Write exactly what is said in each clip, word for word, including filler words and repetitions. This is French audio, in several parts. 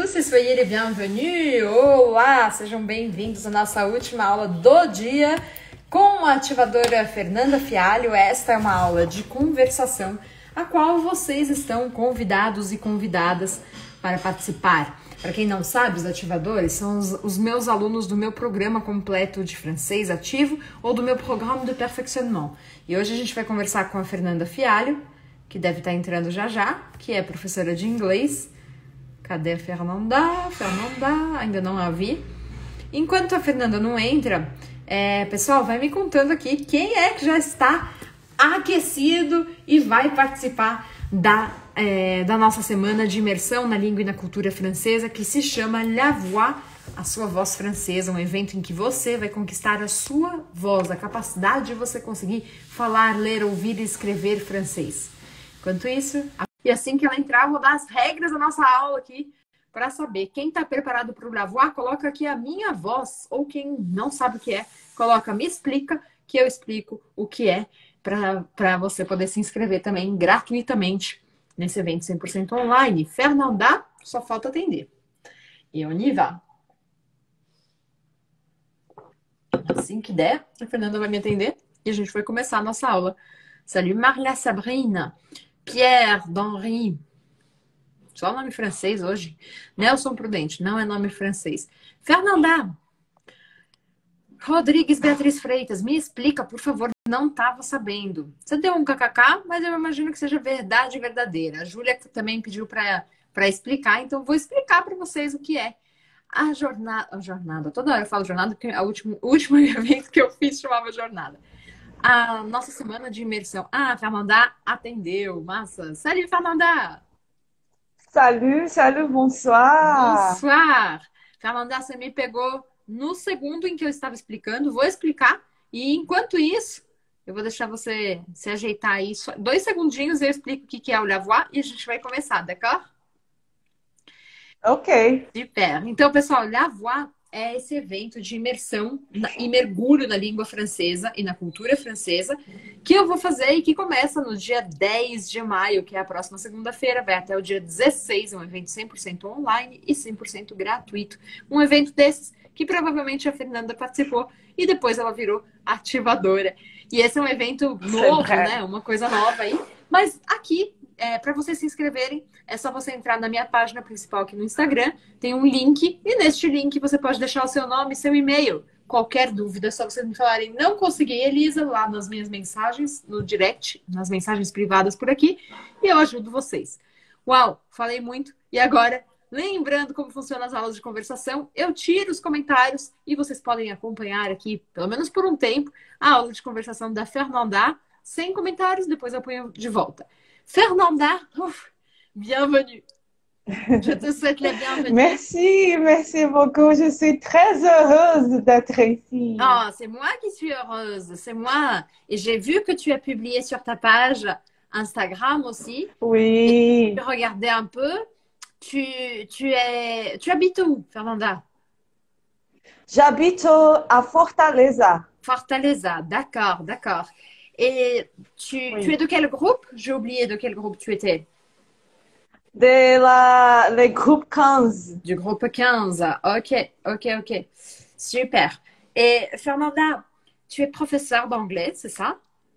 tous et soyez les bienvenus! Olá! Sejam bem-vindos à nossa última aula do dia com a ativadora Fernanda Fialho. Esta é uma aula de conversação a qual vocês estão convidados e convidadas para participar. Para quem não sabe, os ativadores são os, os meus alunos do meu programa completo de francês ativo ou do meu programa de perfectionnement. E hoje a gente vai conversar com a Fernanda Fialho, que deve estar entrando já já, que é professora de inglês. Cadê a Fernanda? Fernanda, ainda não a vi. Enquanto a Fernanda não entra, é, pessoal, vai me contando aqui quem é que já está aquecido e vai participar da, é, da nossa semana de imersão na língua e na cultura francesa, que se chama La Voix, a sua voz francesa, um evento em que você vai conquistar a sua voz, a capacidade de você conseguir falar, ler, ouvir e escrever francês. Enquanto isso, e assim que ela entrar, eu vou dar as regras da nossa aula aqui para saber. Quem está preparado para o La Voix, coloca aqui a minha voz, ou quem não sabe o que é, coloca me explica, que eu explico o que é, para você poder se inscrever também gratuitamente nesse evento cem por cento online. Fernanda, só falta atender. E on y va. Assim que der, a Fernanda vai me atender e a gente vai começar a nossa aula. Salut Marla Sabrina, Pierre d'Henri, só nome francês hoje. Nelson Prudente, não é nome francês. Fernanda, Rodrigues Beatriz Freitas, me explica, por favor, não estava sabendo. Você deu um kkk, mas eu imagino que seja verdade verdadeira. A Júlia também pediu para explicar, então vou explicar para vocês o que é a jornada. A jornada, toda hora eu falo jornada, porque a última, o último evento que eu fiz chamava jornada. A nossa semana de imersão. Ah, a Fernanda atendeu. Massa. Salut, Fernanda. Salut, salut, bonsoir. Bonsoir. Fernanda, você me pegou no segundo em que eu estava explicando. Vou explicar. E enquanto isso, eu vou deixar você se ajeitar aí. Só dois segundinhos eu explico o que é o La Voix e a gente vai começar, d'accord? Ok. Super. Então, pessoal, La Voix é esse evento de imersão e mergulho na língua francesa e na cultura francesa que eu vou fazer e que começa no dia dez de maio, que é a próxima segunda-feira, vai até o dia dezesseis, é um evento cem por cento online e cem por cento gratuito. Um evento desses que provavelmente a Fernanda participou e depois ela virou ativadora. E esse é um evento novo, né? Uma coisa nova aí. Mas aqui, é, para vocês se inscreverem, é só você entrar na minha página principal aqui no Instagram, tem um link, e neste link você pode deixar o seu nome e seu e-mail. Qualquer dúvida, é só vocês me falarem, não consegui, Elisa, lá nas minhas mensagens, no direct, nas mensagens privadas por aqui, e eu ajudo vocês. Uau, falei muito, e agora, lembrando como funcionam as aulas de conversação, eu tiro os comentários e vocês podem acompanhar aqui, pelo menos por um tempo, a aula de conversação da Fernanda, sem comentários, depois eu ponho de volta. Fernanda, ouf, bienvenue. Je te souhaite la bienvenue. Merci, merci beaucoup. Je suis très heureuse d'être ici. Oh, c'est moi qui suis heureuse, c'est moi. Et j'ai vu que tu as publié sur ta page Instagram aussi. Oui. Tu regardais un peu. Tu, tu, es, tu habites où, Fernanda? J'habite à Fortaleza. Fortaleza, d'accord, d'accord. Et tu, oui. tu es de quel groupe? J'ai oublié de quel groupe tu étais. De la, le groupe quinze. Du groupe quinze. Ok, ok, ok. Super. Et Fernanda, tu es professeure d'anglais, c'est ça?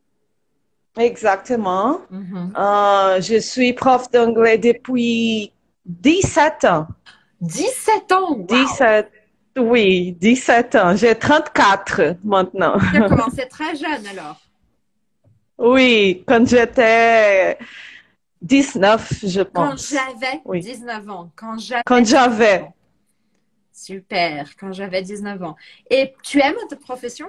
Exactement. Mm-hmm. euh, je suis prof d'anglais depuis dix-sept ans. dix-sept ans? Wow. dix-sept, oui, dix-sept ans. J'ai trente-quatre maintenant. Tu as commencé très jeune alors? Oui, quand j'étais dix-neuf, je pense. Quand j'avais oui. dix-neuf ans. Quand j'avais. Quand j'avais. Super, quand j'avais dix-neuf ans. Et tu aimes ta profession?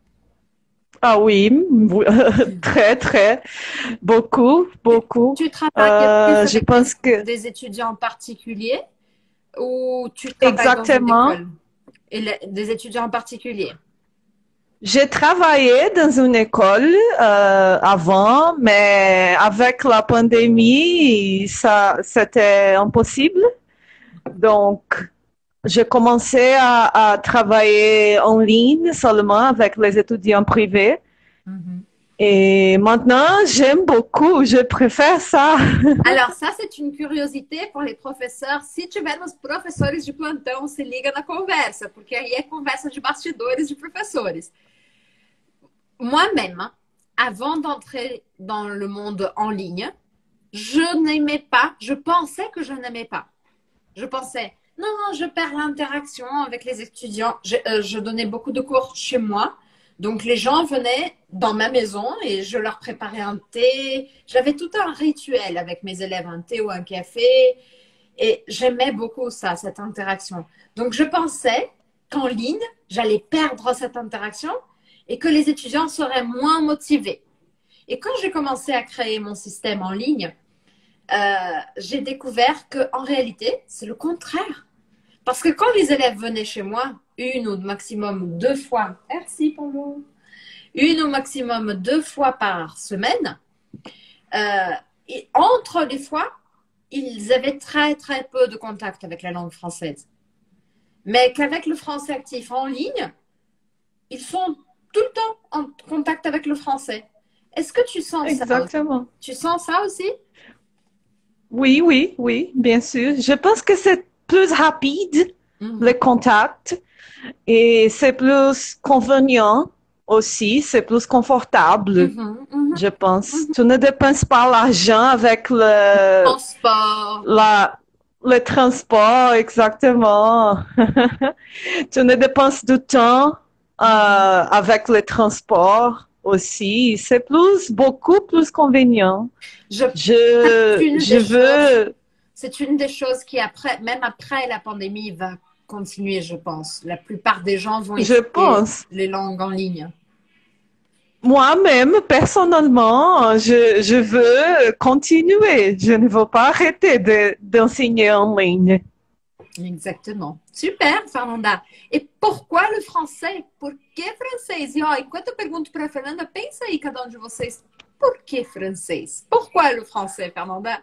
Ah oui, très, très. Beaucoup, beaucoup. Tu travailles euh, avec je pense que... des étudiants particuliers ou tu travailles Exactement. dans une école? Et les, des étudiants en particulier? J'ai travaillé dans une école euh, avant, mais avec la pandémie, ça, c'était impossible. Donc, j'ai commencé à, à travailler en ligne seulement avec les étudiants privés. Mm-hmm. Et maintenant, j'aime beaucoup, je préfère ça. Alors, ça, c'est une curiosité pour les professeurs. Se tivermos professores de plantão, se liga na conversa, porque aí é conversa de bastidores de professores. Moi-même, avant d'entrer dans le monde en ligne, je n'aimais pas, je pensais que je n'aimais pas. Je pensais, non, je perds l'interaction avec les étudiants. Je, euh, je donnais beaucoup de cours chez moi. Donc, les gens venaient dans ma maison et je leur préparais un thé. J'avais tout un rituel avec mes élèves, un thé ou un café. Et j'aimais beaucoup ça, cette interaction. Donc, je pensais qu'en ligne, j'allais perdre cette interaction et que les étudiants seraient moins motivés. Et quand j'ai commencé à créer mon système en ligne, euh, j'ai découvert qu'en réalité, c'est le contraire. Parce que quand les élèves venaient chez moi, une ou maximum deux fois, merci Paulo, une ou maximum deux fois par semaine, euh, et entre les fois, ils avaient très très peu de contact avec la langue française. Mais qu'avec le français actif en ligne, ils sont tout le temps en contact avec le français. Est-ce que tu sens Exactement. ça? Tu sens ça aussi? Oui, oui, oui, bien sûr. Je pense que c'est plus rapide, mm-hmm. le contact, et c'est plus convenient aussi, c'est plus confortable, mm-hmm, mm-hmm. je pense. Mm-hmm. Tu ne dépenses pas l'argent avec le transport. La, le transport, exactement. Tu ne dépenses du temps euh, mm-hmm. avec le transport aussi. C'est plus, beaucoup plus convenient. Je, je, je veux... C'est une des choses qui, après, même après la pandémie, va continuer, je pense. La plupart des gens vont je pense. les langues en ligne. Moi-même, personnellement, je, je veux continuer. Je ne veux pas arrêter de, d'enseigner en ligne. Exactement. Super, Fernanda. E pourquoi le français? Por que francês? E ó, enquanto eu pergunto para a Fernanda, pensa aí cada um de vocês. Por que francês? Pourquoi le français, Fernanda?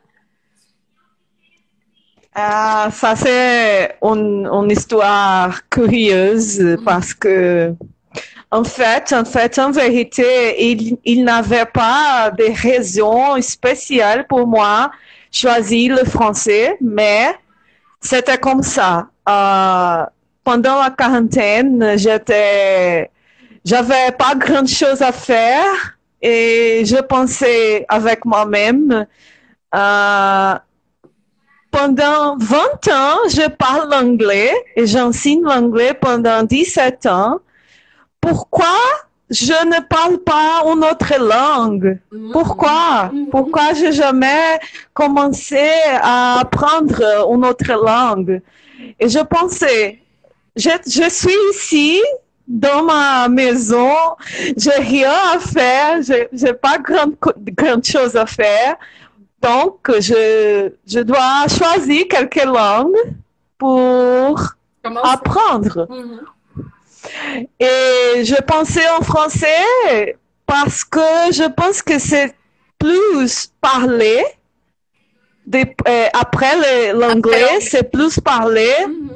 Ah, ça c'est une, une histoire curieuse mm-hmm. parce que en fait, en fait, en vérité, il, il n'avait pas de raison spéciale pour moi choisir le français, mais c'était comme ça. Euh, pendant la quarantaine, j'étais, j'avais pas grand chose à faire et je pensais avec moi-même, euh, pendant vingt ans, je parle l'anglais et j'enseigne l'anglais pendant dix-sept ans. Pourquoi je ne parle pas une autre langue? Pourquoi? Pourquoi je n'ai jamais commencé à apprendre une autre langue? Et je pensais, je, je suis ici, dans ma maison, j'ai rien à faire, je n'ai pas grand, grand chose à faire. Donc, je, je dois choisir quelques langues pour Comment apprendre. Mm-hmm. Et je pensais en français parce que je pense que c'est plus parlé. Des, euh, après l'anglais, c'est plus parlé. Mm-hmm.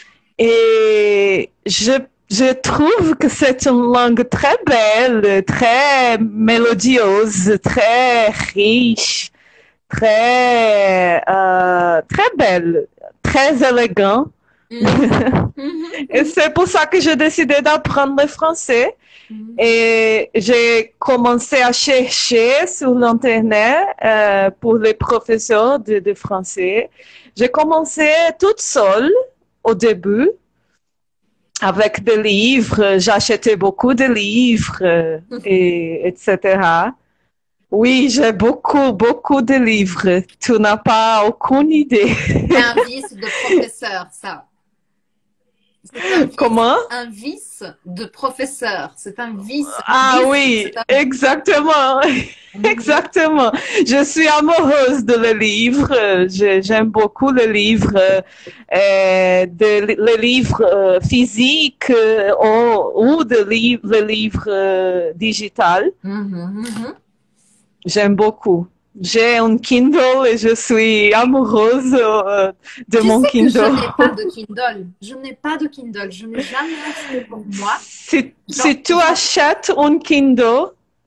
Et je, je trouve que c'est une langue très belle, très mélodieuse, très riche. Très, euh, très belle, très élégant. Mm-hmm. Et c'est pour ça que j'ai décidé d'apprendre le français. Mm-hmm. Et j'ai commencé à chercher sur l'internet euh, pour les professeurs de, de français. J'ai commencé toute seule au début avec des livres. J'achetais beaucoup de livres, mm-hmm. et, etc. Oui, j'ai beaucoup, beaucoup de livres. Tu n'as pas aucune idée. C'est un vice de professeur, ça. Un vice, Comment? Un vice de professeur. C'est un vice. Ah vice, oui, un... exactement. Mm-hmm. Exactement. Je suis amoureuse de le livre. J'aime beaucoup le livre, euh, de, le livre euh, physique euh, ou, ou de li le livre euh, digital. Mm-hmm, mm-hmm. J'aime beaucoup. J'ai un Kindle et je suis amoureuse euh, de tu mon sais Kindle. Que je n'ai pas de Kindle. Je n'ai pas de Kindle. Je n'ai jamais acheté pour moi. Si, si tu achètes un Kindle,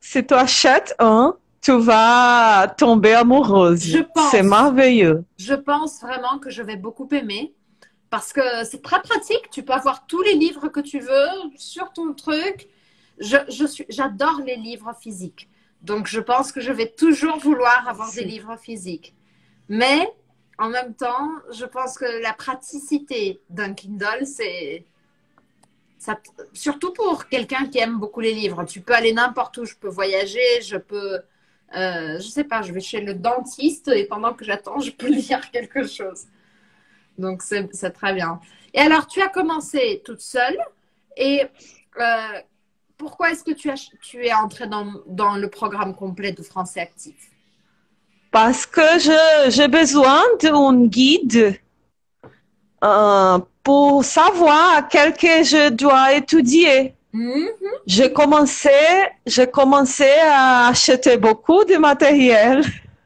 si tu achètes un, tu vas tomber amoureuse. Je pense. C'est merveilleux. Je pense vraiment que je vais beaucoup aimer parce que c'est très pratique. Tu peux avoir tous les livres que tu veux sur ton truc. Je, je suis, j'adore les livres physiques. Donc, je pense que je vais toujours vouloir avoir des livres physiques. Mais, en même temps, je pense que la praticité d'un Kindle, c'est... Ça, surtout pour quelqu'un qui aime beaucoup les livres. Tu peux aller n'importe où. Je peux voyager, je peux... Euh, je sais pas, je vais chez le dentiste et pendant que j'attends, je peux lire quelque chose. Donc, c'est très bien. Et alors, tu as commencé toute seule. Et euh, pourquoi est-ce que tu, as, tu es entrée dans, dans le programme complet de français actif? Parce que j'ai besoin d'un guide euh, pour savoir quel que je dois étudier. Mm-hmm. J'ai commencé, j'ai commencé à acheter beaucoup de matériel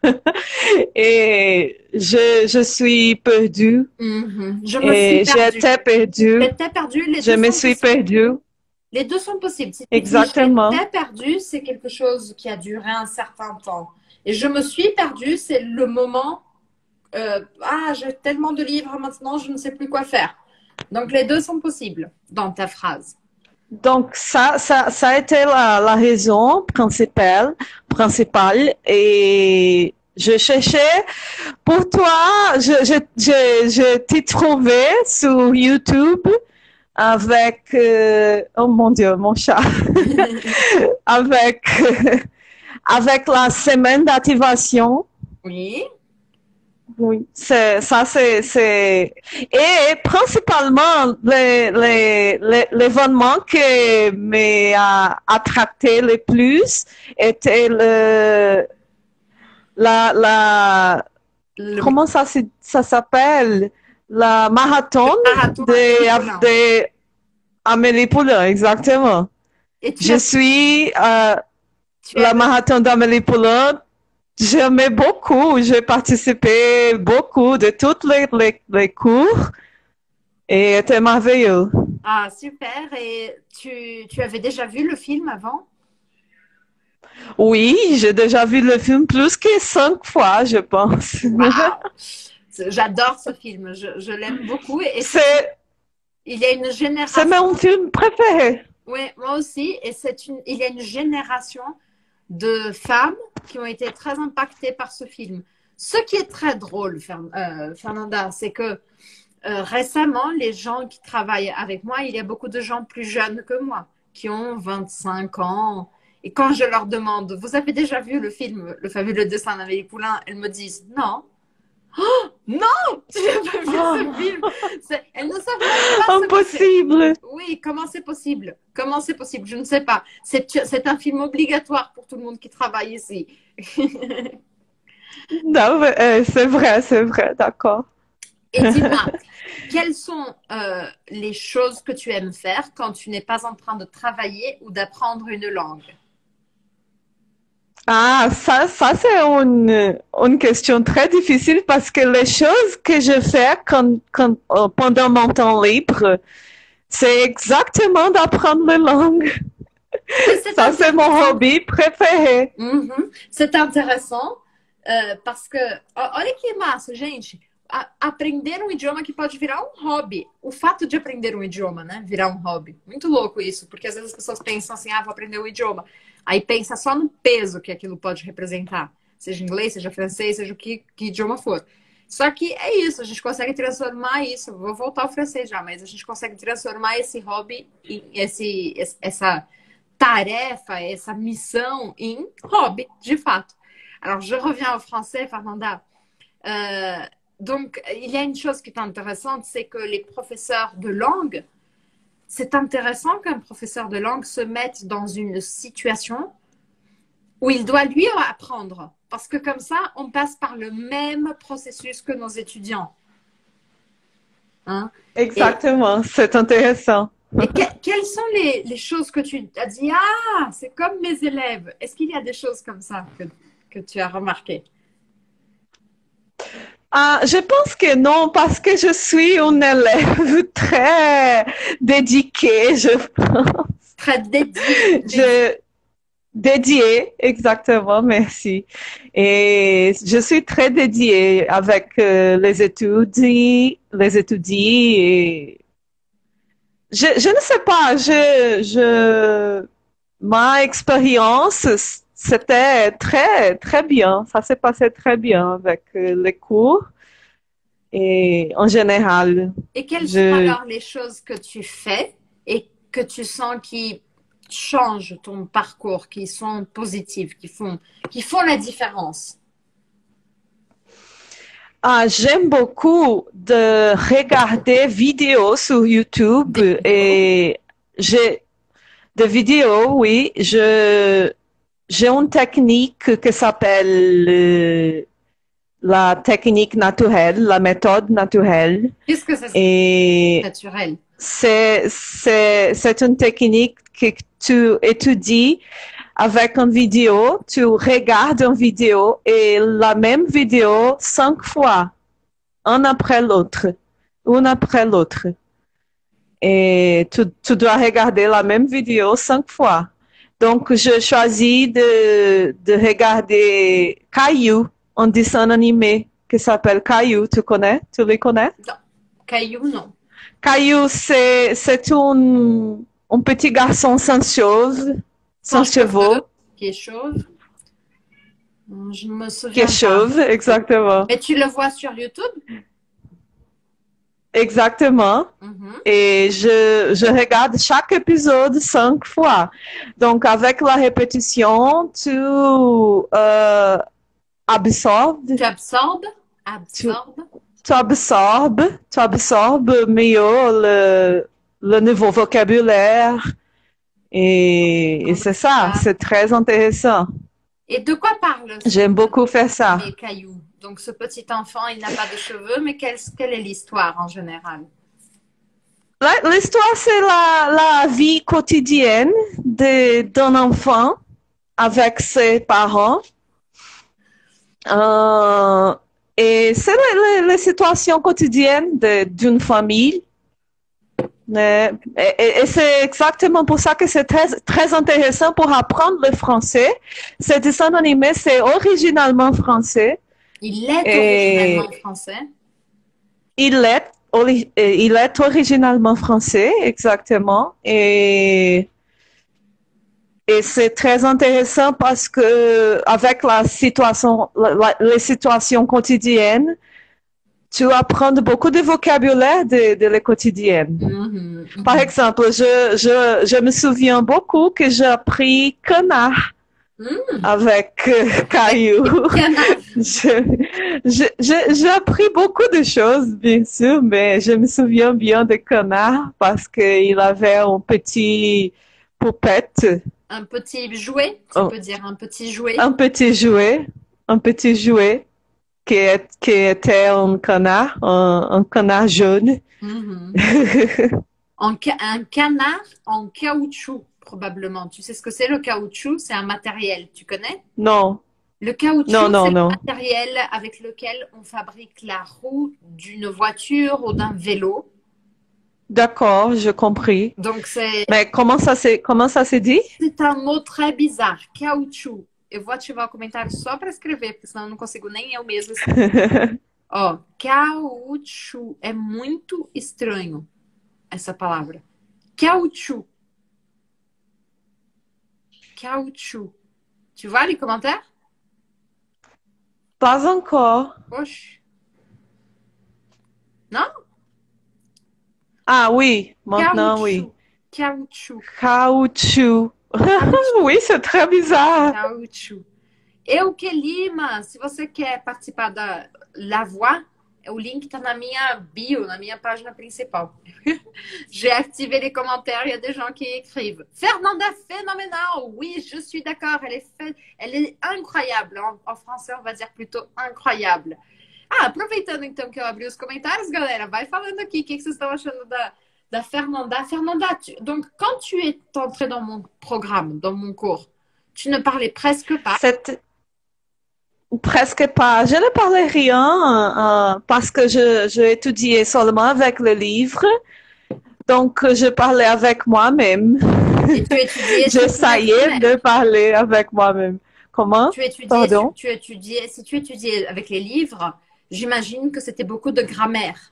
et je, je suis perdue. Mm-hmm. Je me et suis perdue. J'étais perdue. J'étais perdue. Les je deux me sont suis possibles. perdue. Les deux sont possibles. Si Exactement. J'étais perdue, c'est quelque chose qui a duré un certain temps. Et je me suis perdue, c'est le moment. Euh, ah, j'ai tellement de livres maintenant, je ne sais plus quoi faire. Donc les deux sont possibles dans ta phrase. Donc, ça, ça, ça a été la, la raison principale, principale. Et je cherchais, pour toi, je, je, je, je t'ai trouvé sur YouTube avec, euh, oh mon Dieu, mon chat, avec, euh, avec la semaine d'activation. Oui. Oui, c'est, ça c'est, c'est, et principalement les, les, les, l'événement qui m'a attracté le plus était le, la, la, Le... comment ça, ça s'appelle? La marathon, marathon de, de Amélie Poulain, exactement. Et Je as... suis, euh, la marathon d'Amélie Poulain. J'aimais beaucoup, j'ai participé beaucoup de tous les, les, les cours et c'était merveilleux. Ah, super. Et tu, tu avais déjà vu le film avant? Oui, j'ai déjà vu le film plus que cinq fois, je pense. Wow. J'adore ce film, je, je l'aime beaucoup. Et c'est, il y a une génération. C'est mon film préféré. Oui, moi aussi. Et c'est une, il y a une génération de femmes qui ont été très impactées par ce film. Ce qui est très drôle, euh, Fernanda, c'est que euh, récemment, les gens qui travaillent avec moi, il y a beaucoup de gens plus jeunes que moi, qui ont vingt-cinq ans. Et quand je leur demande, vous avez déjà vu le film, Le fabuleux destin d'Amélie Poulain, elles me disent non. Oh, non, tu n'as pas vu oh. ce film. Elles ne savent même pas. Impossible. Oui, comment c'est possible? Comment c'est possible? Je ne sais pas. C'est un film obligatoire pour tout le monde qui travaille ici. Non, euh, c'est vrai, c'est vrai, d'accord. Et dis-moi, quelles sont euh, les choses que tu aimes faire quand tu n'es pas en train de travailler ou d'apprendre une langue? Ah, ça, ça c'est une, une question très difficile parce que les choses que je fais quand, quand, euh, pendant mon temps libre, c'est exactement d'apprendre les langues. Ça, c'est mon hobby préféré. Mm-hmm. C'est intéressant uh, parce que, olha que massa, gente. A, aprender um idioma que pode virar um hobby. O fato de aprender um idioma, né? Virar um hobby. Muito louco isso, porque às vezes as pessoas pensam assim, ah, vou aprender um idioma. Aí pensa só no peso que aquilo pode representar. Seja inglês, seja francês, seja o que, que idioma for. Só que é isso, a gente consegue transformar isso. Vou voltar ao francês já, mas a gente consegue transformar esse hobby, em, esse, essa tarefa, essa missão em hobby, de fato. Alors, je reviens au français, Fernanda. Euh, donc, il y a une chose qui est intéressante, c'est que les professeurs de langue, c'est intéressant qu'un professeur de langue se mette dans une situation où il doit lui apprendre. Parce que comme ça, on passe par le même processus que nos étudiants. Hein? Exactement, c'est intéressant. Et que, quelles sont les, les choses que tu as dit, ah, c'est comme mes élèves. Est-ce qu'il y a des choses comme ça que, que tu as remarquées? Ah, je pense que non, parce que je suis une élève très dédiée, je pense. Très dédiée. Je, Dédiée, exactement, merci. Et je suis très dédiée avec euh, les études, les études et je, je ne sais pas, je, je, ma expérience, c'était très, très bien. Ça s'est passé très bien avec euh, les cours et en général. Et quelles je... sont alors les choses que tu fais et que tu sens qui changent ton parcours, qui sont positives, qui font, qui font la différence? Ah, j'aime beaucoup de regarder vidéos sur YouTube Des et j'ai des vidéos, oui. Je j'ai une technique qui s'appelle euh, la technique naturelle, la méthode naturelle. Qu'est-ce que ça Et naturel? c'est c'est c'est une technique que tu étudies avec une vidéo, tu regardes une vidéo et la même vidéo cinq fois, un après l'autre, une après l'autre. Et tu, tu dois regarder la même vidéo cinq fois. Donc, je choisis de, de regarder Caillou, un dessin animé qui s'appelle Caillou. Tu connais? Tu les connais? Non. Caillou, non. Caillou, c'est, c'est un, un petit garçon sans cheveux, sans cheveux. Qui est chauve. Je me souviens Qui est chauve, pas. exactement. Et tu le vois sur YouTube? Exactement. Mm-hmm. Et je, je regarde chaque épisode cinq fois. Donc, avec la répétition, tu euh, absorbes. Tu absorbes? Absorbe. Tu, tu absorbes, tu absorbes mieux le, le nouveau vocabulaire. Et, et c'est ça, c'est très intéressant. Et de quoi parle? J'aime beaucoup faire ça. Les cailloux. Donc, ce petit enfant, il n'a pas de cheveux, mais quelle, quelle est l'histoire en général? L'histoire, c'est la, la vie quotidienne d'un enfant avec ses parents. Euh, et c'est les, les situations quotidiennes d'une famille. Et, et, et c'est exactement pour ça que c'est très, très intéressant pour apprendre le français. Ce dessin animé, c'est originalement français. Il est originalement français. Il est, il est originalement français, exactement. Et, et c'est très intéressant parce que avec la situation, la, les situations quotidiennes, tu apprends beaucoup de vocabulaire de, de la quotidienne. Mm-hmm. Par exemple, je, je, je me souviens beaucoup que j'ai appris canard. Mm. Avec euh, Caillou. J'ai appris beaucoup de choses, bien sûr, mais je me souviens bien de Canard parce qu'il avait un petit poupette. Un petit jouet, tu oh. peux dire un petit jouet. Un petit jouet, un petit jouet qui, est, qui était un canard, un, un canard jaune. Mm-hmm. un, un canard en caoutchouc. Probablement. Tu sais ce que c'est le caoutchouc? C'est un matériel. Tu connais? Non. Le caoutchouc, c'est le matériel avec lequel on fabrique la roue d'une voiture ou d'un vélo. D'accord, j'ai compris. Donc c'est. Mais comment ça c'est comment ça se dit? C'est un mot très bizarre, caoutchouc. Eu vou ativar o comentário só para escrever, porque senão eu não consigo nem eu mesma escrever. Ó, caoutchouc. É muito estranho essa palavra. Caoutchouc. Caoutchouc. Tu vois les commentaires? Pas encore. Oxe. Non? Ah oui, maintenant oui. Caoutchouc. Caoutchouc. Oui, c'est très bizarre. Caoutchouc. Euke Lima, se você quer participar da La Voix, o link está na minha bio, na minha página principal. J'ai activé les commentaires, il y a des gens qui écrivent. Fernanda, phénoménal. Oui, je suis d'accord, elle est fait, elle est incroyable. En, en français, on va dire plutôt incroyable. Ah, aproveitando então que eu abri os comentários, galera, vai falando aqui o que, que vocês estão achando da, da Fernanda. Fernanda, tu, donc quand tu es entrée dans mon programme, dans mon cours, tu ne parlais presque pas. Cette... Presque pas. Je ne parlais rien euh, parce que je, je étudiais seulement avec le livre. Donc, je parlais avec moi-même. Et tu étudiais J'essayais de parler avec moi-même. Comment? Tu étudiais, Pardon? tu, tu étudiais, si tu étudiais avec les livres, j'imagine que c'était beaucoup de grammaire.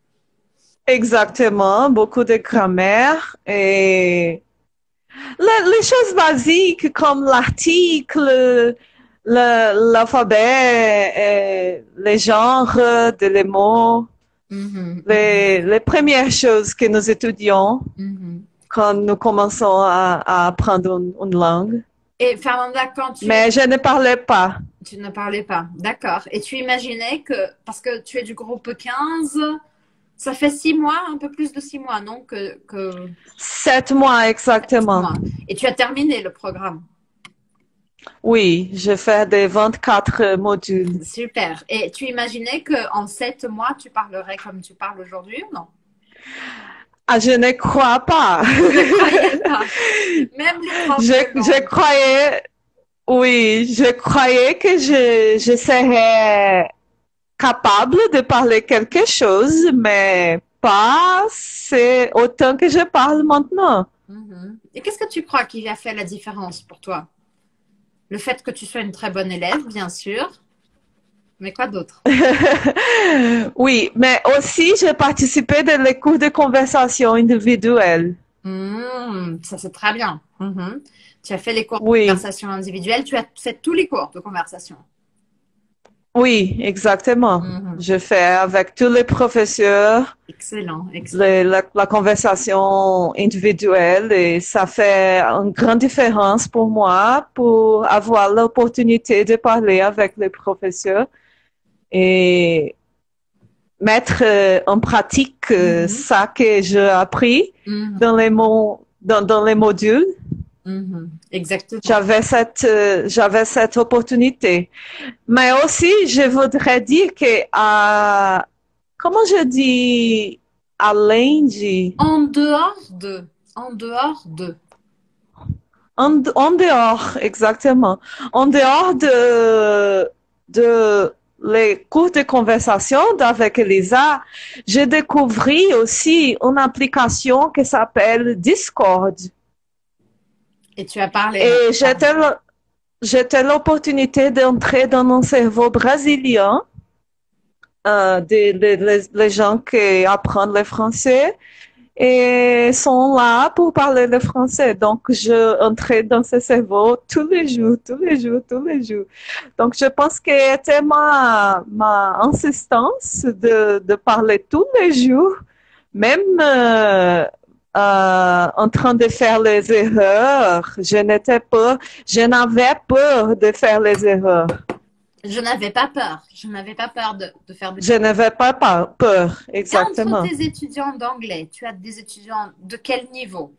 Exactement, beaucoup de grammaire et les, les choses basiques comme l'article, le- l'alphabet, et les genres de les mots, Mhm, les, les premières choses que nous étudions mhm. quand nous commençons à, à apprendre une, une langue. Et Fernanda, quand tu, Mais je ne parlais pas. tu ne parlais pas, d'accord. Et tu imaginais que, parce que tu es du groupe quinze, ça fait six mois, un peu plus de six mois, non? Que, que... Sept mois exactement. Mois. Et tu as terminé le programme. Oui, je fais des vingt-quatre modules. Super. Et tu imaginais qu'en sept mois, tu parlerais comme tu parles aujourd'hui ou non? Ah, je ne crois pas. Je ne croyais pas. Même les profs Je, de je langue. croyais, oui, je croyais que je, je serais capable de parler quelque chose, mais pas c'est autant que je parle maintenant. Mhm. Et qu'est-ce que tu crois qui a fait la différence pour toi? Le fait que tu sois une très bonne élève, bien sûr, mais quoi d'autre? Oui, mais aussi j'ai participé dans les cours de conversation individuelle. Hmm, ça c'est très bien. Mhm. Tu as fait les cours de Oui, conversation individuelle, tu as fait tous les cours de conversation. oui, exactement. Mhm. Je fais avec tous les professeurs Excellent, excellent. le- la, la conversation individuelle et ça fait une grande différence pour moi pour avoir l'opportunité de parler avec les professeurs et mettre euh, en pratique euh, Mhm. ça que j'ai appris Mhm. dans les mots, dans, dans les modules. Mhm. Exactement. J'avais cette, euh, j'avais cette opportunité. Mais aussi, je voudrais dire que, à, comment je dis, além de, En dehors de, en dehors de. en, en dehors, exactement, en dehors de, de les cours de conversation avec Elisa, j'ai découvert aussi une application qui s'appelle Discord. Et tu as parlé. Et j'étais, j'étais l'opportunité d'entrer dans un cerveau brésilien, euh, des, des- les, les gens qui apprennent le français et sont là pour parler le français. Donc, je entrais dans ce cerveau tous les jours, tous les jours, tous les jours. Donc, je pense que c'était ma, ma insistance de, de parler tous les jours, même euh, euh, en train de faire les erreurs. Je n'étais pas, je n'avais peur de faire les erreurs. Je n'avais pas peur. Je n'avais pas peur de, de faire des... Je n'avais pas peur, peur, Et exactement. entre tes étudiants d'anglais, tu as des étudiants de quel niveau?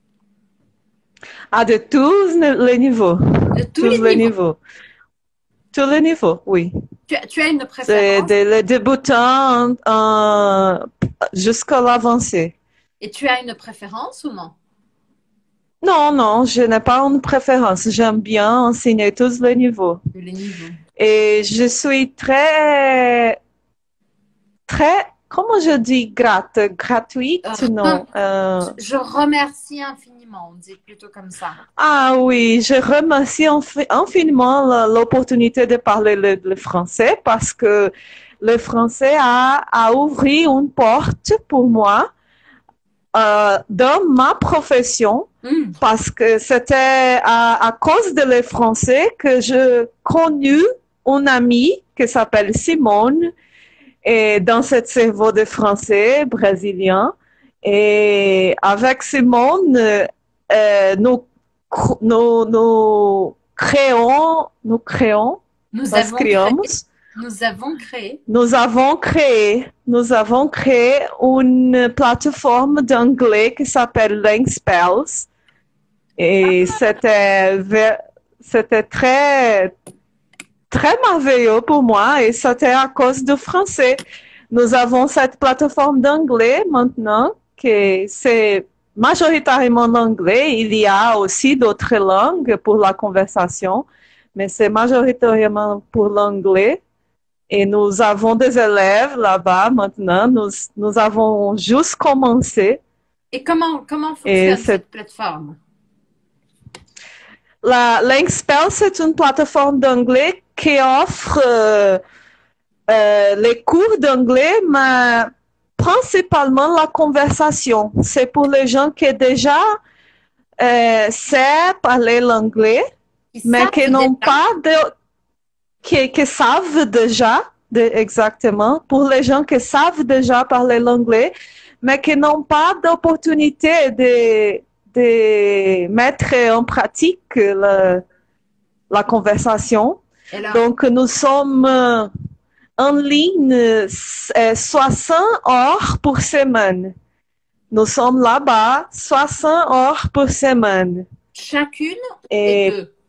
Ah, de tous les niveaux. De tous, Tous les, les niveaux. niveaux. Tous les niveaux, oui. Tu, as- tu as une C'est préférence de les débutants euh, jusqu'à l'avancée. et tu as une préférence ou non? Non, non, je n'ai pas une préférence. J'aime bien enseigner tous les niveaux. Les niveaux. Et je suis très, très, comment je dis, grate, gratuite, Euh, non. euh, Je remercie infiniment, on dit plutôt comme ça. Ah oui, je remercie infi- infiniment la- l'opportunité de parler le, le français parce que le français a, a ouvert une porte pour moi euh, dans ma profession Hmm. parce que c'était à, à cause de le français que je connu une amie qui s'appelle Simone et dans ce cerveau de français brésilien. Et avec Simone, euh, euh, nous, nous, nous créons, nous créons, Nous nós avons créé, criamos, nous avons créé. nous avons créé, nous avons créé une plateforme d'anglais qui s'appelle Langspells. Et c'était, ve- c'était très, très merveilleux pour moi et c'était à cause du français. Nous avons cette plateforme d'anglais maintenant que c'est majoritairement l'anglais. Il y a aussi d'autres langues pour la conversation, mais c'est majoritairement pour l'anglais. Et nous avons des élèves là-bas maintenant. Nous, nous avons juste commencé. Et comment, comment Et fonctionne c'est cette plateforme? La Langspell, c'est une plateforme d'anglais qui offre euh, euh, les cours d'anglais, mais principalement la conversation. C'est pour les gens qui déjà euh, savent parler l'anglais, Ils mais savent qui n'ont déjà. pas de... qui, qui savent déjà, de, exactement, pour les gens qui savent déjà parler l'anglais, mais qui n'ont pas d'opportunité de, de mettre en pratique la, la conversation. Alors, Donc, nous sommes euh, en ligne euh, soixante heures pour semaine. Nous sommes là-bas soixante heures pour semaine. chacune Et et deux.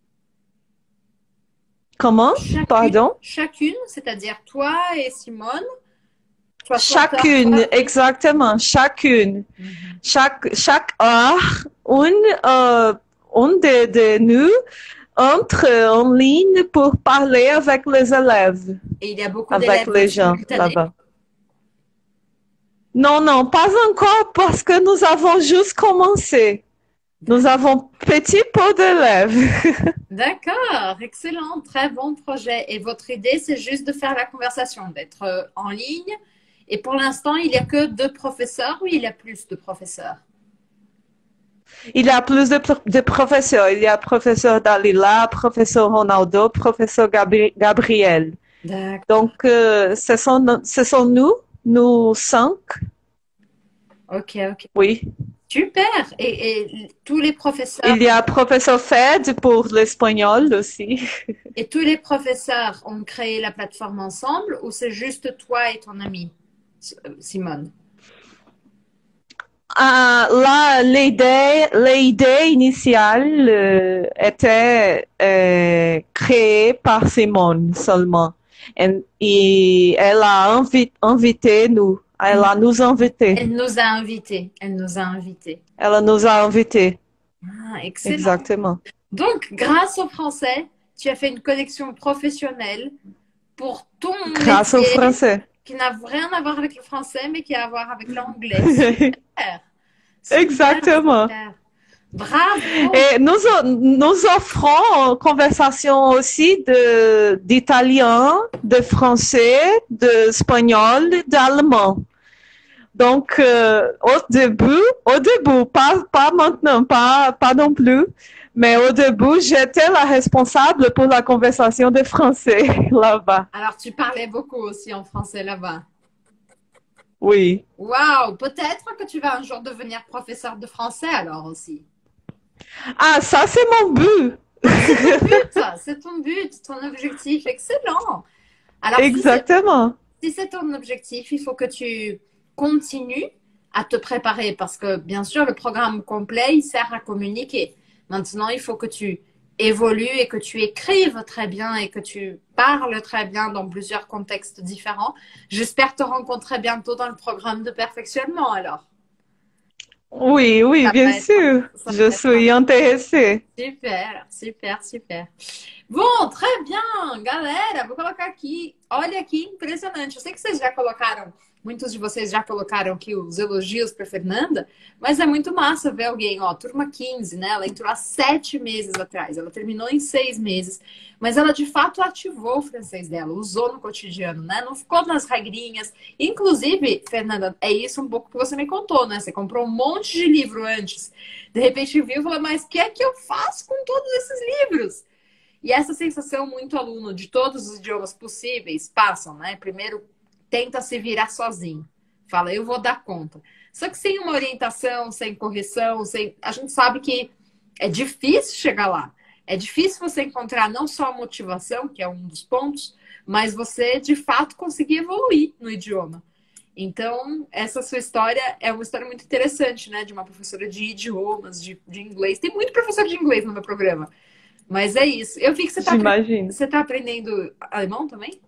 comment? Chacune, Pardon? chacune, c'est-à-dire toi et Simone. soixante heures Chacune, par- exactement, chacune. Mhm. Chaque, chaque heure, une, euh, une de, de nous entre en ligne pour parler avec les élèves, Et il y a beaucoup avec d'élèves les gens simultanés. là-bas. Non, non, pas encore parce que nous avons juste commencé. Nous avons petit peu d'élèves. D'accord, excellent, très bon projet. Et votre idée, c'est juste de faire la conversation, d'être euh, en ligne. Et pour l'instant, il n'y a que deux professeurs ou il y a plus de professeurs? Il y a plus de, pro- de professeurs. Il y a professeur Dalila, professeur Ronaldo, professeur Gabri- Gabriel. D'accord. Donc, euh, ce, sont, ce sont nous, nous cinq, Ok, ok. oui. Super. Et, et tous les professeurs, Il y a professeur Fed pour l'espagnol aussi. et tous les professeurs ont créé la plateforme ensemble ou c'est juste toi et ton ami, Simone? Ah, là, l'idée, l'idée initiale euh, était euh, créée par Simone seulement. Et, et elle a invi- invité nous. Elle a nous invité. Elle nous a invités. Elle nous a invités. Elle nous a invités. Ah, excellent. Exactement. Donc, grâce au français, tu as fait une connexion professionnelle pour ton Grâce au métier français. qui n'a rien à voir avec le français, mais qui a à voir avec l'anglais. Super. Super, Exactement. super. Bravo. Et nous, o- nous offrons une conversation aussi de, d'italien, de français, d'espagnol, d'allemand. Donc, euh, au début, au début, pas, pas maintenant, pas, pas non plus, mais au début, j'étais la responsable pour la conversation de français là-bas. Alors, tu parlais beaucoup aussi en français là-bas. Oui. Waouh, peut-être que tu vas un jour devenir professeur de français alors aussi. Ah, ça, c'est mon but. C'est ton but, c'est ton but, ton objectif. Excellent. Alors, si c'est- Exactement. si c'est ton objectif, il faut que tu continues à te préparer parce que, bien sûr, le programme complet, il sert à communiquer. Maintenant, il faut que tu évolues et que tu écrives très bien et que tu parles très bien dans plusieurs contextes différents. J'espère te rencontrer bientôt dans le programme de perfectionnement alors. Oui, oui, Ça bien va être- sûr. ça va Je être- suis intéressée. Super, super, super. Bom, très bien, galera, vou colocar aqui. Olha que impressionante. Eu sei que vocês já colocaram, muitos de vocês já colocaram aqui os elogios para Fernanda, mas é muito massa ver alguém, ó, turma quinze, né? Ela entrou há sete meses atrás, ela terminou em seis meses, mas ela de fato ativou o francês dela, usou no cotidiano, né? Não ficou nas regrinhas. Inclusive, Fernanda, é isso um pouco que você me contou, né? Você comprou um monte de livro antes, de repente viu e falou, mas o que é que eu faço com todos esses livros? E essa sensação muito aluno de todos os idiomas possíveis passam, né? Primeiro tenta se virar sozinho. Fala, eu vou dar conta. Só que sem uma orientação, sem correção, sem... a gente sabe que é difícil chegar lá. É difícil você encontrar não só a motivação, que é um dos pontos, mas você, de fato, conseguir evoluir no idioma. Então, essa sua história é uma história muito interessante, né? De uma professora de idiomas, de, de inglês. Tem muito professor de inglês no meu programa. Mas é isso. Eu vi que você está J'imagine. você tá aprendendo alemão também?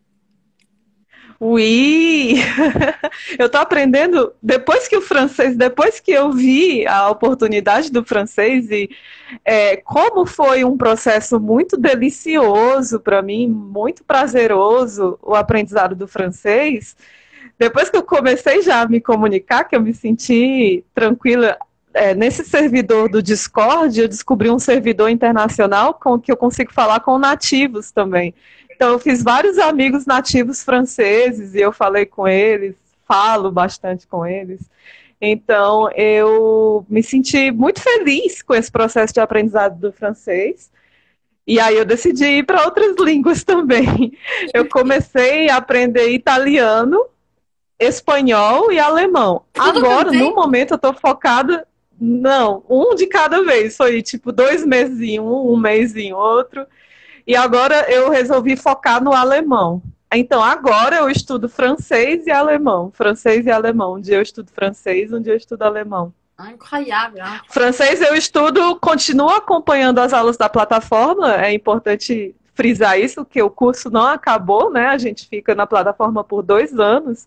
Oui, eu estou aprendendo depois que o francês, depois que eu vi a oportunidade do francês e é, como foi um processo muito delicioso para mim, muito prazeroso o aprendizado do francês. Depois que eu comecei já a me comunicar, que eu me senti tranquila é, nesse servidor do Discord, eu descobri um servidor internacional com que eu consigo falar com nativos também. Então, eu fiz vários amigos nativos franceses e eu falei com eles, falo bastante com eles. Então, eu me senti muito feliz com esse processo de aprendizado do francês. E aí eu decidi ir para outras línguas também. Eu comecei a aprender italiano, espanhol e alemão. Tudo Agora, com no tempo? momento, eu estou focada... Não, um de cada vez. Foi tipo dois meses em um, um mês em outro. E agora eu resolvi focar no alemão. Então, agora eu estudo francês e alemão. Francês e alemão. Um dia eu estudo francês, um dia eu estudo alemão. Incroyable, hein? Francês eu estudo, continuo acompanhando as aulas da plataforma. É importante frisar isso, que o curso não acabou, né? A gente fica na plataforma por dois anos.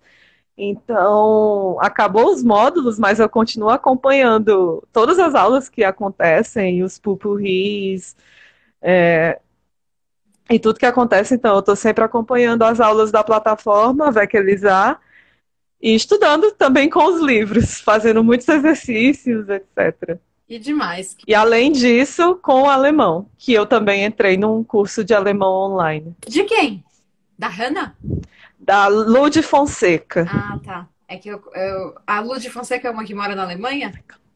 Então, acabou os módulos, mas eu continuo acompanhando todas as aulas que acontecem, os pupurris, é, e tudo que acontece. Então, eu estou sempre acompanhando as aulas da plataforma, Vekelizar, e estudando também com os livros, fazendo muitos exercícios, etcétera. E demais. E além disso, com o alemão, que eu também entrei num curso de alemão online. De quem? Da Hannah? Da Lud Fonseca. Ah, tá. É que eu, eu... a Lud Fonseca é uma que mora na Alemanha?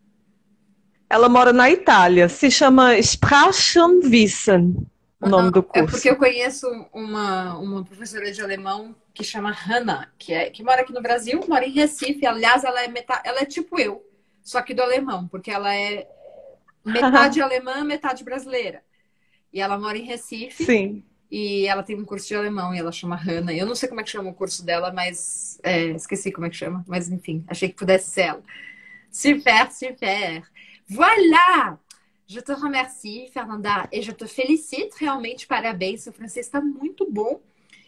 Ela mora na Itália. Se chama Sprachenwissen, o nome do curso. É porque eu conheço uma, uma professora de alemão que chama Hannah, que, é, que mora aqui no Brasil, mora em Recife. Aliás, ela é, meta, ela é tipo eu, só que do alemão, porque ela é metade alemã, metade brasileira. E ela mora em Recife. Sim. E ela tem um curso de alemão e ela chama Hannah. Eu não sei como é que chama o curso dela, mas é, esqueci como é que chama. Mas enfim, achei que pudesse ser ela. Super, super. Voilà! Je te remercie, Fernanda. Et je te félicite, realmente, parabéns. Seu francês está muito bom.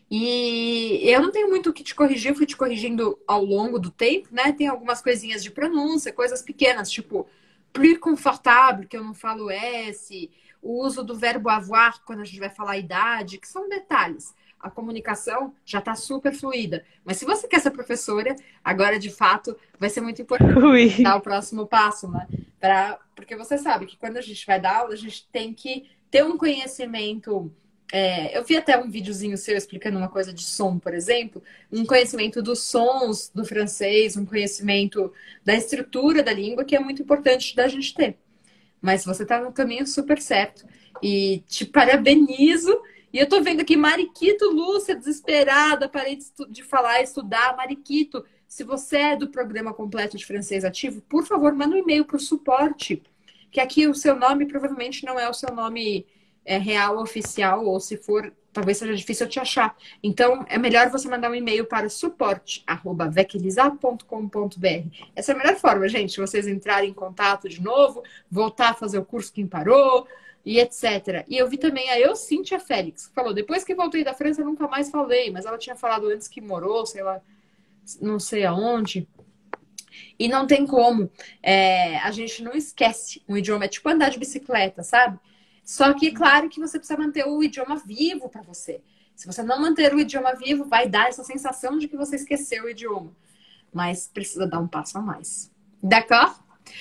E eu não tenho muito o que te corrigir, eu fui te corrigindo ao longo do tempo, né? Tem algumas coisinhas de pronúncia, coisas pequenas, tipo plus confortable, que eu não falo S, o uso do verbo avoir quando a gente vai falar idade, que são detalhes. A comunicação já está super fluida. Mas se você quer ser professora, agora de fato vai ser muito importante Ui. dar o próximo passo, né? Pra... Porque você sabe que quando a gente vai dar aula, a gente tem que ter um conhecimento. É... Eu vi até um videozinho seu explicando uma coisa de som, por exemplo, um conhecimento dos sons do francês, um conhecimento da estrutura da língua, que é muito importante da gente ter. Mas você está no caminho super certo. E te parabenizo. E eu tô vendo aqui, Mariquito, Lúcia, desesperada, parei de, de falar, estudar. Mariquito, se você é do programa completo de francês ativo, por favor, manda um e-mail pro suporte. Que aqui o seu nome provavelmente não é o seu nome é, real, oficial, ou se for, talvez seja difícil eu te achar. Então, é melhor você mandar um e-mail para suporte arroba vekelizar ponto com ponto br. Essa é a melhor forma, gente, vocês entrarem em contato de novo, voltar a fazer o curso quem parou, e etcétera. E eu vi também a eu, Cíntia Félix, que falou, depois que voltei da França, eu nunca mais falei, mas ela tinha falado antes que morou, sei lá, não sei aonde. E não tem como. É, a gente não esquece um idioma, é tipo andar de bicicleta, sabe? Só que, claro que você precisa manter o idioma vivo para você. Se você não manter o idioma vivo, vai dar essa sensação de que você esqueceu o idioma. Mas precisa dar um passo a mais. D'accord?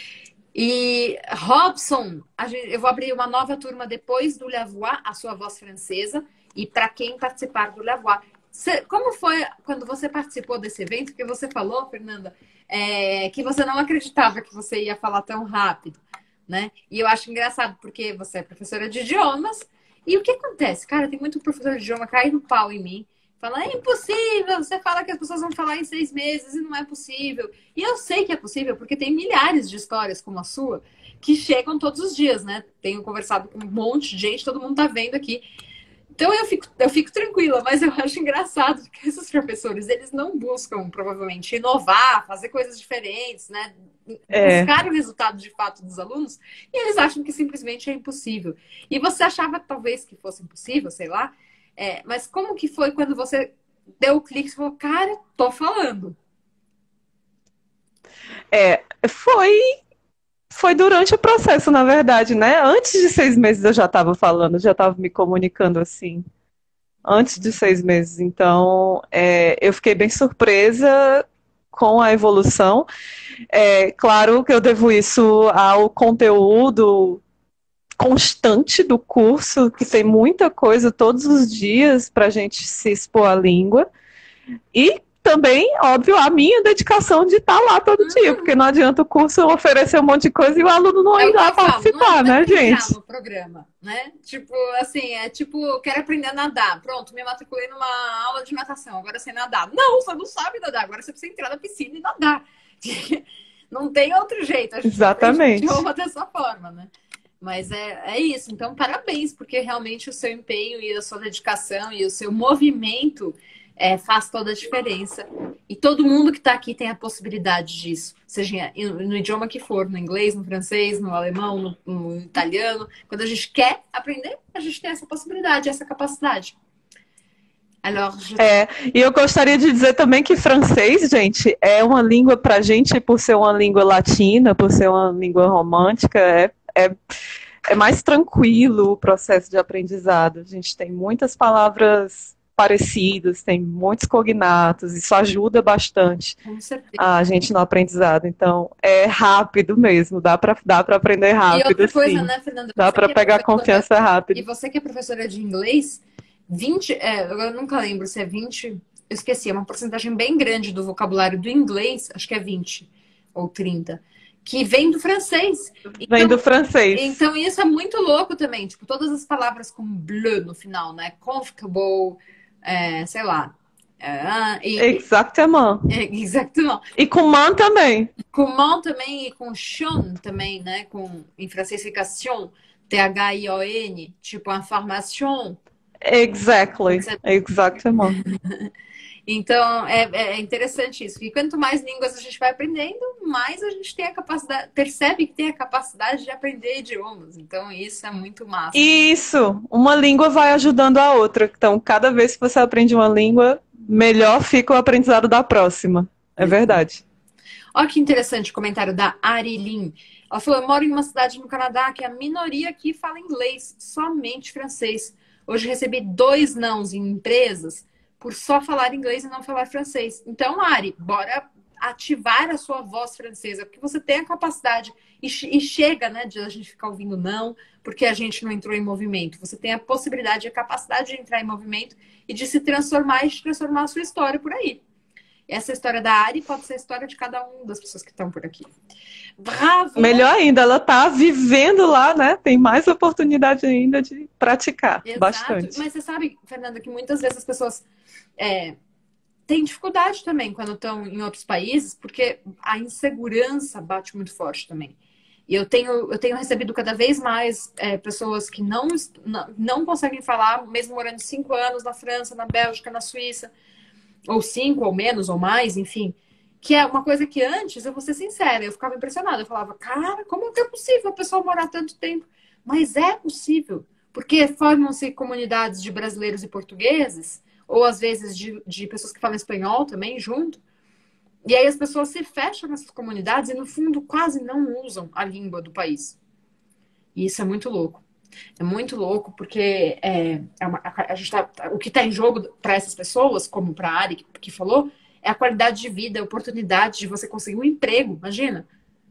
E Robson, a gente, eu vou abrir uma nova turma depois do Lavoie, a sua voz francesa. E para quem participar do Lavoie. Cê, como foi quando você participou desse evento? Que você falou, Fernanda, é, que você não acreditava que você ia falar tão rápido, né? E eu acho engraçado, porque você é professora de idiomas. E o que acontece? Cara, tem muito professor de idioma cai no pau em mim. Fala, é impossível, você fala que as pessoas vão falar em seis meses e não é possível. E eu sei que é possível, porque tem milhares de histórias como a sua que chegam todos os dias, né? Tenho conversado com um monte de gente, todo mundo tá vendo aqui. Então eu fico, eu fico tranquila, mas eu acho engraçado que esses professores, eles não buscam, provavelmente, inovar, fazer coisas diferentes, né? É. Buscar o resultado de fato dos alunos, e eles acham que simplesmente é impossível. E você achava talvez que fosse impossível, sei lá, É, mas como que foi quando você deu o clique e falou, cara, tô falando? É, foi, foi durante o processo, na verdade, né? Antes de seis meses eu já estava falando, já estava me comunicando assim. Antes de seis meses. Então, é, eu fiquei bem surpresa com a evolução. É claro que eu devo isso ao conteúdo constante do curso, que tem muita coisa todos os dias para a gente se expor à língua. E também, óbvio, a minha dedicação de estar lá todo dia, porque não adianta o curso oferecer um monte de coisa e o aluno não É ir o que lá eu falo, participar, não é né, entrar gente? no programa, né? Tipo, assim, é tipo, quero aprender a nadar. Pronto, me matriculei numa aula de natação, agora eu sei nadar. Não, você não sabe nadar, agora você precisa entrar na piscina e nadar. Não tem outro jeito, a gente aprende o Exatamente. idioma dessa forma, né? Mas é, é isso, então parabéns, porque realmente o seu empenho e a sua dedicação e o seu movimento é, faz toda a diferença. E todo mundo que está aqui tem a possibilidade disso, seja no idioma que for, no inglês, no francês, no alemão, no, no italiano. Quando a gente quer aprender, a gente tem essa possibilidade, essa capacidade. Alors, je... É, e eu gostaria de dizer também que francês, gente, é uma língua pra gente, por ser uma língua latina, por ser uma língua romântica, é, é, é mais tranquilo o processo de aprendizado. A gente tem muitas palavras parecidas, tem muitos cognatos, isso ajuda bastante com certeza. a gente no aprendizado. Então, é rápido mesmo, dá pra, dá pra aprender E rápido, outra coisa, sim. né, Fernanda? Dá Você pra que é pegar professora- confiança rápido. E você que é professora de inglês, vinte, é, eu nunca lembro se é vinte, eu esqueci, é uma porcentagem bem grande do vocabulário do inglês, acho que é vinte ou trinta, que vem do francês. Vem Então, do francês. então isso é muito louco também, tipo, todas as palavras com bleu no final, né? Comfortable, é, sei lá. É, e, Exatamente. é, exatamente. E com man também. Com man também e com chon também, né? Com, em francês fica sion, T H I O N, tipo information. Exactly. Exatamente. Então, é, é interessante isso. E quanto mais línguas a gente vai aprendendo, mais a gente tem a capacidade, percebe que tem a capacidade de aprender idiomas. Então, isso é muito massa. Isso. Uma língua vai ajudando a outra. Então, cada vez que você aprende uma língua, melhor fica o aprendizado da próxima. É verdade. Olha que interessante o comentário da Arilyn. Ela falou, eu moro em uma cidade no Canadá que a minoria aqui fala inglês, somente francês. Hoje recebi dois nãos em empresas por só falar inglês e não falar francês. Então, Ari, bora ativar a sua voz francesa, porque você tem a capacidade e, e chega, né, de a gente ficar ouvindo não, porque a gente não entrou em movimento. Você tem a possibilidade e a capacidade de entrar em movimento e de se transformar e de transformar a sua história por aí. Essa história da Ari pode ser a história de cada uma das pessoas que estão por aqui. Bravo! Melhor ainda, ela tá vivendo lá, né? Tem mais oportunidade ainda de praticar. Exato. Bastante. Mas você sabe, Fernanda, que muitas vezes as pessoas é, têm dificuldade também quando estão em outros países, porque a insegurança bate muito forte também. E eu tenho, eu tenho recebido cada vez mais é, pessoas que não, não, não conseguem falar, mesmo morando cinco anos na França, na Bélgica, na Suíça, ou cinco, ou menos, ou mais, enfim. Que é uma coisa que antes, eu vou ser sincera, eu ficava impressionada. Eu falava, cara, como é possível a pessoa morar tanto tempo? Mas é possível, porque formam-se comunidades de brasileiros e portugueses, ou às vezes de, de pessoas que falam espanhol também, junto. E aí as pessoas se fecham nessas comunidades e, no fundo, quase não usam a língua do país. E isso é muito louco. É muito louco, porque é, é uma, a, a gente tá, o que está em jogo para essas pessoas, como para a Ari, que, que falou, é a qualidade de vida, a oportunidade de você conseguir um emprego, imagina.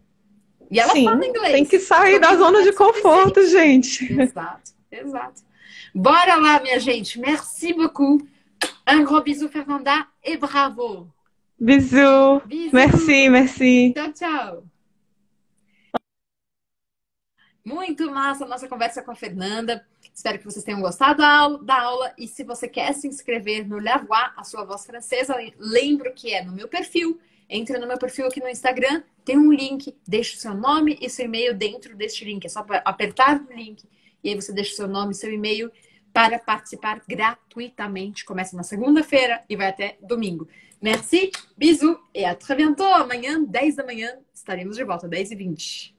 E ela Sim, fala inglês. tem que sair da zona de conforto, gente. Exato, exato. Bora lá, minha gente. Merci beaucoup. Un gros bisou, Fernanda, et bravo. Bisous. Bisous. Merci, merci. Tchau, tchau. Muito massa a nossa conversa com a Fernanda. Espero que vocês tenham gostado da aula, da aula. E se você quer se inscrever no La Voix, a sua voz francesa, lembro que é no meu perfil. Entra no meu perfil aqui no Instagram, tem um link, deixa o seu nome e seu e-mail dentro deste link. É só apertar no link e aí você deixa o seu nome e seu e-mail para participar gratuitamente. Começa na segunda-feira e vai até domingo. Merci, bisous e à très bientôt. Amanhã, dez da manhã, estaremos de volta, dez e vinte.